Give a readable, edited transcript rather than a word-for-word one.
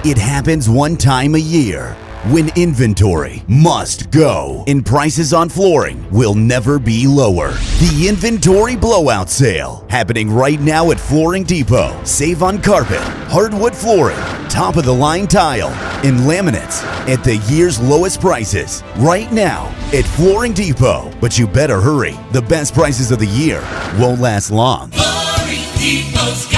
It happens one time a year when inventory must go and prices on flooring will never be lower. The Inventory Blowout Sale happening right now at Flooring Depot. Save on carpet, hardwood flooring, top-of-the-line tile, and laminates at the year's lowest prices right now at Flooring Depot. But you better hurry. The best prices of the year won't last long. Flooring Depot's